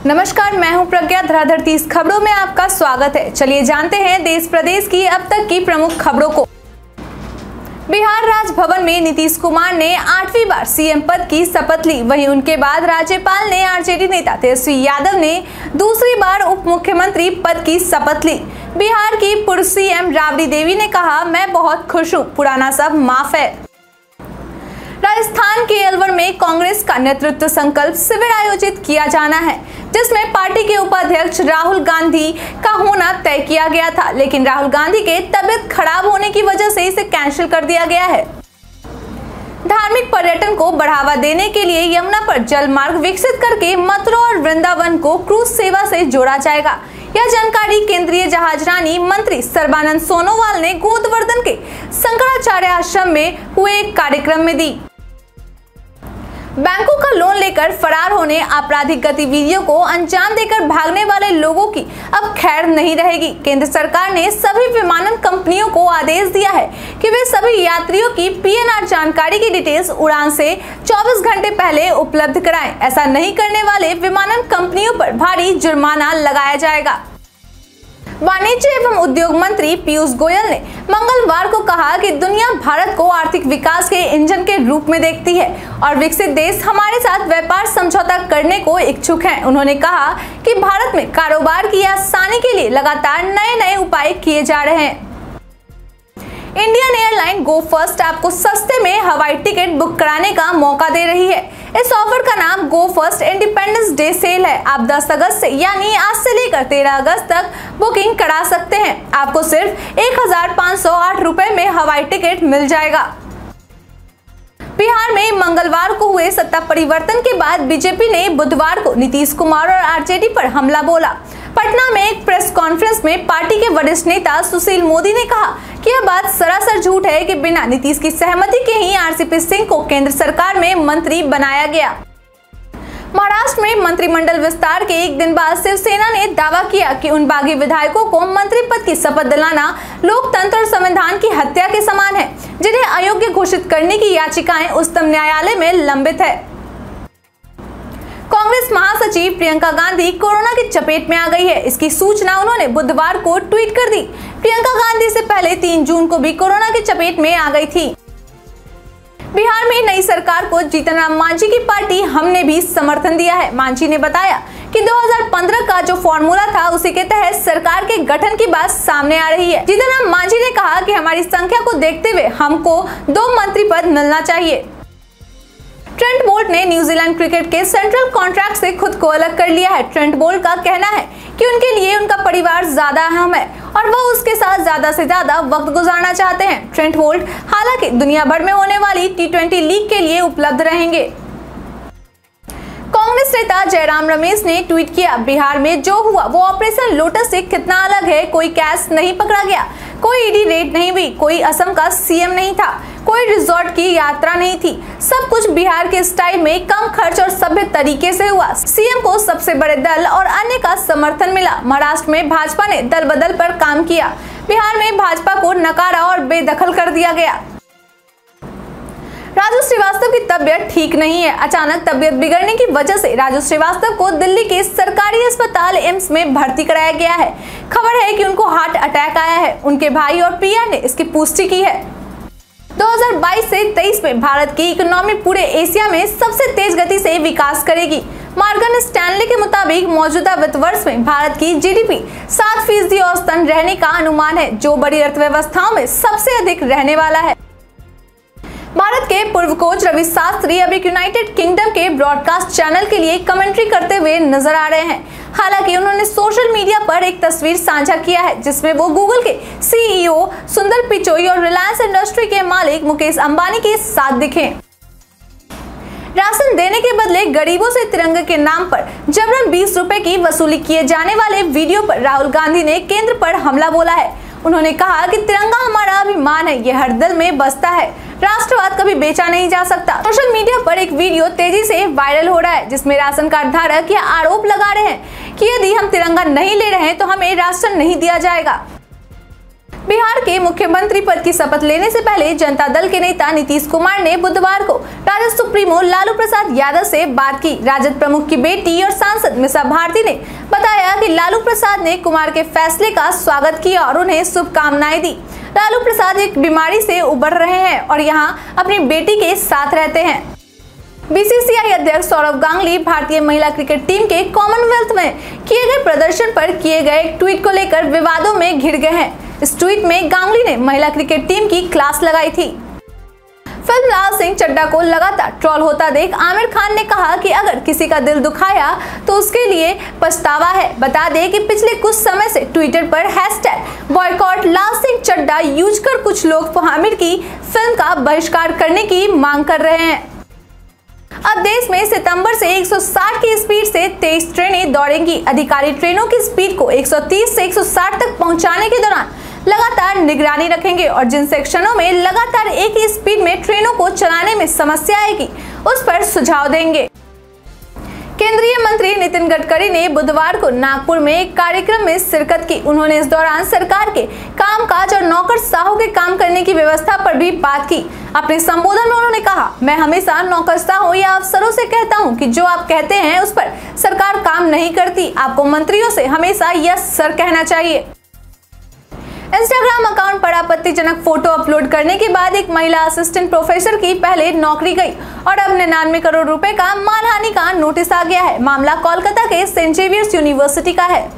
नमस्कार, मैं हूं प्रज्ञा। धराधर 30 खबरों में आपका स्वागत है। चलिए जानते हैं देश प्रदेश की अब तक की प्रमुख खबरों को। बिहार राजभवन में नीतीश कुमार ने 8वीं बार सीएम पद की शपथ ली। वहीं उनके बाद राज्यपाल ने आरजेडी नेता तेजस्वी यादव ने दूसरी बार उप मुख्यमंत्री पद की शपथ ली। बिहार की पूर्व सीएम राबड़ी देवी ने कहा, मैं बहुत खुश हूँ, पुराना सब माफ है। राजस्थान के अलवर में कांग्रेस का नेतृत्व संकल्प शिविर आयोजित किया जाना है, जिसमें पार्टी के उपाध्यक्ष राहुल गांधी का होना तय किया गया था, लेकिन राहुल गांधी के तबियत खराब होने की वजह से इसे कैंसिल कर दिया गया है। धार्मिक पर्यटन को बढ़ावा देने के लिए यमुना पर जल मार्ग विकसित करके मथुरा और वृंदावन को क्रूज सेवा से जोड़ा जाएगा। यह जानकारी केंद्रीय जहाजरानी मंत्री सर्बानंद सोनोवाल ने गोवर्धन के शंकराचार्य आश्रम में हुए एक कार्यक्रम में दी। बैंकों का लोन लेकर फरार होने, आपराधिक गतिविधियों को अंजाम देकर भागने वाले लोगों की अब खैर नहीं रहेगी। केंद्र सरकार ने सभी विमानन कंपनियों को आदेश दिया है कि वे सभी यात्रियों की पीएनआर जानकारी की डिटेल्स उड़ान से 24 घंटे पहले उपलब्ध कराएं। ऐसा नहीं करने वाले विमानन कंपनियों पर भारी जुर्माना लगाया जाएगा। वाणिज्य एवं उद्योग मंत्री पीयूष गोयल ने मंगलवार को कहा कि दुनिया भारत को आर्थिक विकास के इंजन के रूप में देखती है और विकसित देश हमारे साथ व्यापार समझौता करने को इच्छुक हैं। उन्होंने कहा कि भारत में कारोबार की आसानी के लिए लगातार नए उपाय किए जा रहे हैं। इंडियन एयरलाइन गो फर्स्ट आपको सस्ते में हवाई टिकट बुक कराने का मौका दे रही है। इस ऑफर का नाम Go First Independence Day sale है। आप 10 अगस्त से यानी आज से लेकर 13 अगस्त तक बुकिंग करा सकते हैं। आपको सिर्फ 1508 रुपए में हवाई टिकट मिल जाएगा। बिहार में मंगलवार को हुए सत्ता परिवर्तन के बाद बीजेपी ने बुधवार को नीतीश कुमार और आरजेडी पर हमला बोला। पटना में एक प्रेस कॉन्फ्रेंस में पार्टी के वरिष्ठ नेता सुशील मोदी ने कहा कि यह बात सरासर झूठ है कि बिना नीतीश की सहमति के ही आरसीपी सिंह को केंद्र सरकार में मंत्री बनाया गया। महाराष्ट्र में मंत्रिमंडल विस्तार के एक दिन बाद शिवसेना ने दावा किया कि उन बागी विधायकों को मंत्री पद की शपथ दिलाना लोकतंत्र और संविधान की हत्या के समान है, जिन्हें अयोग्य घोषित करने की याचिकाएं उच्चतम न्यायालय में लंबित है। कांग्रेस महासचिव प्रियंका गांधी कोरोना की चपेट में आ गई है। इसकी सूचना उन्होंने बुधवार को ट्वीट कर दी। प्रियंका गांधी से पहले 3 जून को भी कोरोना की चपेट में आ गई थी। बिहार में नई सरकार को जीतन राम मांझी की पार्टी हमने भी समर्थन दिया है। मांझी ने बताया कि 2015 का जो फॉर्मूला था उसी के तहत सरकार के गठन की बात सामने आ रही है। जीतन राम मांझी ने कहा कि हमारी संख्या को देखते हुए हमको 2 मंत्री पद मिलना चाहिए। ट्रेंट बोल्ट ने न्यूजीलैंड क्रिकेट के सेंट्रल कॉन्ट्रैक्ट से खुद को अलग कर लिया है। ट्रेंट बोल्ट का कहना है कि उनके लिए उनका परिवार ज्यादा अहम है और वह उसके साथ ज्यादा से ज्यादा वक्त गुजारना चाहते हैं। ट्रेंट बोल्ट हालांकि दुनिया भर में होने वाली T20 लीग के लिए उपलब्ध रहेंगे। कांग्रेस नेता जयराम रमेश ने ट्वीट किया, बिहार में जो हुआ वो ऑपरेशन लोटस से कितना अलग है। कोई कैश नहीं पकड़ा गया, कोई ईडी रेड नहीं हुई, कोई असम का सीएम नहीं था, कोई रिजॉर्ट की यात्रा नहीं थी। सब कुछ बिहार के स्टाइल में कम खर्च और सभ्य तरीके से हुआ। सीएम को सबसे बड़े दल और अन्य का समर्थन मिला। महाराष्ट्र में भाजपा ने दल बदल पर काम किया। बिहार में भाजपा को नकारा और बेदखल कर दिया गया। राजू श्रीवास्तव की तबीयत ठीक नहीं है। अचानक तबीयत बिगड़ने की वजह से राजू श्रीवास्तव को दिल्ली के सरकारी अस्पताल एम्स में भर्ती कराया गया है। खबर है कि उनको हार्ट अटैक आया है। उनके भाई और पीआर ने इसकी पुष्टि की है। 2022 से 23 में भारत की इकोनॉमी पूरे एशिया में सबसे तेज गति से विकास करेगी। मॉर्गन स्टैनले के मुताबिक मौजूदा वित्त वर्ष में भारत की जीडीपी 7% औसतन रहने का अनुमान है, जो बड़ी अर्थव्यवस्थाओं में सबसे अधिक रहने वाला है। भारत के पूर्व कोच रवि शास्त्री अब एक यूनाइटेड किंगडम के ब्रॉडकास्ट चैनल के लिए कमेंट्री करते हुए नजर आ रहे हैं। हालांकि उन्होंने सोशल मीडिया पर एक तस्वीर साझा किया है, जिसमें वो गूगल के सीईओ सुंदर पिचोई और रिलायंस इंडस्ट्री के मालिक मुकेश अंबानी के साथ दिखे। राशन देने के बदले गरीबों से तिरंगे के नाम पर जबरन 20 रुपए की वसूली किए जाने वाले वीडियो पर राहुल गांधी ने केंद्र पर हमला बोला है। उन्होंने कहा कि तिरंगा हमारा अभिमान है, यह हर दिल में बसता है। राष्ट्रवाद कभी बेचा नहीं जा सकता। सोशल मीडिया पर एक वीडियो तेजी से वायरल हो रहा है, जिसमें राशन कार्ड धारक यह आरोप लगा रहे हैं कि यदि हम तिरंगा नहीं ले रहे हैं तो हमें राशन नहीं दिया जाएगा। बिहार के मुख्यमंत्री पद की शपथ लेने से पहले जनता दल के नेता नीतीश कुमार ने बुधवार को राजद सुप्रीमो लालू प्रसाद यादव से बात की। राजद प्रमुख की बेटी और सांसद मीसा भारती ने बताया कि लालू प्रसाद ने कुमार के फैसले का स्वागत किया और उन्हें शुभकामनाएं दी। लालू प्रसाद एक बीमारी से उबर रहे हैं और यहां अपनी बेटी के साथ रहते हैं। बीसीसीआई अध्यक्ष सौरव गांगुली भारतीय महिला क्रिकेट टीम के कॉमनवेल्थ में किए गए प्रदर्शन पर किए गए एक ट्वीट को लेकर विवादों में घिर गए हैं। इस ट्वीट में गांगुली ने महिला क्रिकेट टीम की क्लास लगाई थी। फिल्म लाल सिंह चड्ढा को लगातार ट्रोल होता देख आमिर खान ने कहा कि अगर किसी का दिल दुखाया तो उसके लिए पछतावा है। बता दें कि पिछले कुछ समय से ट्विटर पर #बॉयकॉट लाल सिंह चड्ढा यूज कर कुछ लोग आमिर की फिल्म का बहिष्कार करने की मांग कर रहे हैं। अब देश में सितंबर से 160 की स्पीड से 23 ट्रेनें दौड़ेंगी। अधिकारी ट्रेनों की स्पीड को 130 से 160 तक पहुंचाने के दौरान लगातार निगरानी रखेंगे और जिन सेक्शनों में लगातार एक ही स्पीड में ट्रेनों को चलाने में समस्या आएगी उस पर सुझाव देंगे। केंद्रीय मंत्री नितिन गडकरी ने बुधवार को नागपुर में एक कार्यक्रम में शिरकत की। उन्होंने इस दौरान सरकार के कामकाज और नौकरशाहों के काम करने की व्यवस्था पर भी बात की। अपने संबोधन में उन्होंने कहा, मैं हमेशा नौकरशाहों या अफसरों से कहता हूं कि जो आप कहते हैं उस पर सरकार काम नहीं करती। आपको मंत्रियों से हमेशा यस सर कहना चाहिए। इंस्टाग्राम अकाउंट पर आपत्तिजनक फोटो अपलोड करने के बाद एक महिला असिस्टेंट प्रोफेसर की पहले नौकरी गई और अब 99 करोड़ रुपए का मानहानि का नोटिस आ गया है। मामला कोलकाता के सेंट जेवियर्स यूनिवर्सिटी का है।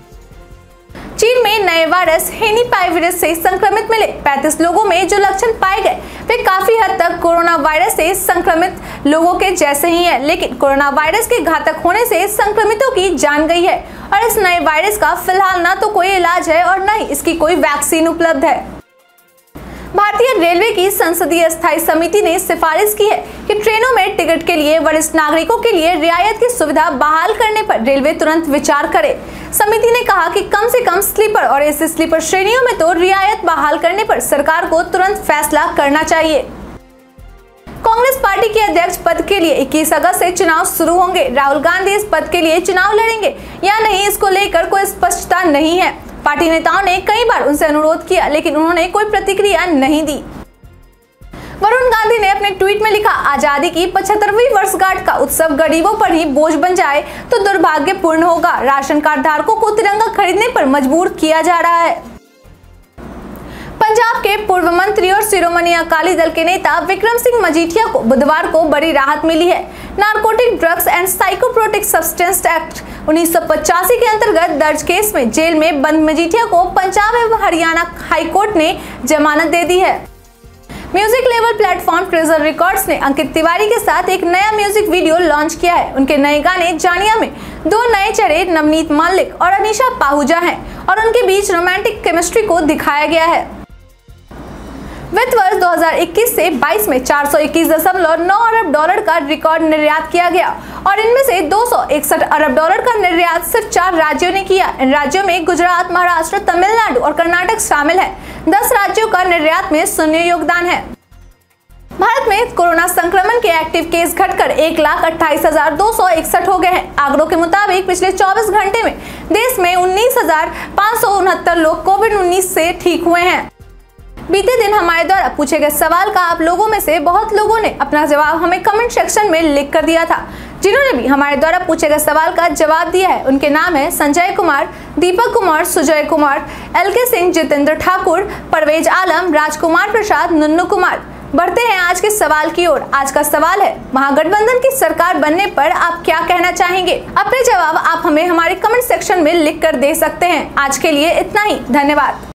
चीन में नए वायरस हेनिपाइविरस से संक्रमित मिले 35 लोगों में जो लक्षण पाए गए वे काफी हद तक कोरोना वायरस से संक्रमित लोगों के जैसे ही हैं, लेकिन कोरोना वायरस के घातक होने से संक्रमितों की जान गई है और इस नए वायरस का फिलहाल न तो कोई इलाज है और न ही इसकी कोई वैक्सीन उपलब्ध है। भारतीय रेलवे की संसदीय स्थायी समिति ने सिफारिश की है कि ट्रेनों में टिकट के लिए वरिष्ठ नागरिकों के लिए रियायत की सुविधा बहाल करने पर रेलवे तुरंत विचार करे। समिति ने कहा कि कम से कम स्लीपर और एसी स्लीपर श्रेणियों में तो रियायत बहाल करने पर सरकार को तुरंत फैसला करना चाहिए। कांग्रेस पार्टी के अध्यक्ष पद के लिए 21 अगस्त से चुनाव शुरू होंगे। राहुल गांधी इस पद के लिए चुनाव लड़ेंगे या नहीं इसको लेकर कोई स्पष्टता नहीं है। पार्टी नेताओं ने कई बार उनसे अनुरोध किया लेकिन उन्होंने कोई प्रतिक्रिया नहीं दी। वरुण गांधी ने अपने ट्वीट में लिखा, आजादी की 75वीं वर्षगांठ का उत्सव गरीबों पर ही बोझ बन जाए तो दुर्भाग्यपूर्ण होगा। राशन कार्ड धारकों को तिरंगा खरीदने पर मजबूर किया जा रहा है। पंजाब के पूर्व मंत्री और शिरोमणि अकाली दल के नेता विक्रम सिंह मजीठिया को बुधवार को बड़ी राहत मिली है। Narcotic drugs and psychotropic substance act 1985 के अंतर्गत दर्ज केस में जेल में बंद मजीठिया को पंजाब एवं हरियाणा हाईकोर्ट ने जमानत दे दी है। म्यूजिक लेवल प्लेटफॉर्म ट्रेजर रिकॉर्ड्स ने अंकित तिवारी के साथ एक नया म्यूजिक वीडियो लॉन्च किया है। उनके नए गाने जानिया में 2 नए चेहरे नवनीत मल्लिक और अनीशा पाहुजा हैं और उनके बीच रोमांटिक केमिस्ट्री को दिखाया गया है। वित्त वर्ष 2021 से 22 में 421.9 अरब डॉलर का रिकॉर्ड निर्यात किया गया और इनमें से 261 अरब डॉलर का निर्यात सिर्फ 4 राज्यों ने किया। इन राज्यों में गुजरात, महाराष्ट्र, तमिलनाडु और कर्नाटक शामिल है। 10 राज्यों का निर्यात में शून्य योगदान है। भारत में कोरोना संक्रमण के एक्टिव केस घटकर 1,28,261 हो गए हैं। आंकड़ों के मुताबिक पिछले 24 घंटे में देश में 19,569 लोग कोविड-19 से ठीक हुए हैं। बीते दिन हमारे द्वारा पूछे गए सवाल का आप लोगों में से बहुत लोगों ने अपना जवाब हमें कमेंट सेक्शन में लिख कर दिया था। जिन्होंने भी हमारे द्वारा पूछे गए सवाल का जवाब दिया है उनके नाम है संजय कुमार, दीपक कुमार, सुजय कुमार, LK सिंह, जितेंद्र ठाकुर, परवेज आलम, राजकुमार प्रसाद, नुन्नू कुमार। बढ़ते हैं आज के सवाल की ओर। आज का सवाल है, महागठबंधन की सरकार बनने पर आप क्या कहना चाहेंगे? अपने जवाब आप हमें हमारे कमेंट सेक्शन में लिख कर दे सकते हैं। आज के लिए इतना ही, धन्यवाद।